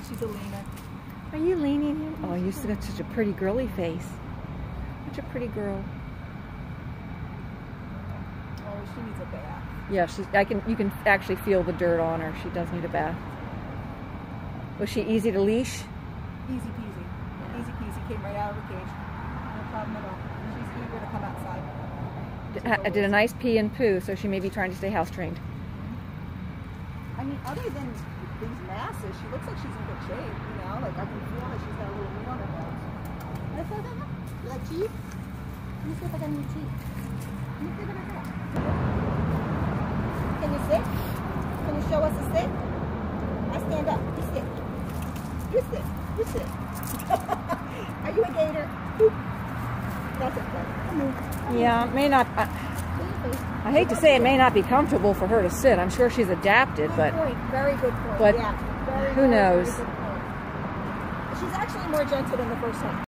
she's a leaner. Are you leaning him? Oh, you still got such a pretty girly face. Such a pretty girl. Oh, she needs a bath. Yeah, you can actually feel the dirt on her. She does need a bath. Was she easy to leash? Easy peasy. Yeah. Easy peasy. Came right out of the cage. No problem at all. She's eager to come outside. Did a nice pee and poo, so she may be trying to stay house trained. I mean, other than these masses, she looks like she's in good shape, you know? Like, I can feel that she's got a little meat on her bones. You like teeth? Let me see if I got any teeth. Let me see what I got. Can you sit? Can you show us a sit? I stand up. You sit. You sit. You sit. Are you a gator? Boop. That's okay. Come on. Yeah, it may not... I hate to say it may not be comfortable for her to sit. I'm sure she's adapted, Good but... point. Very good point. But yeah. who knows? Very good point. She's actually more gentle than the first time.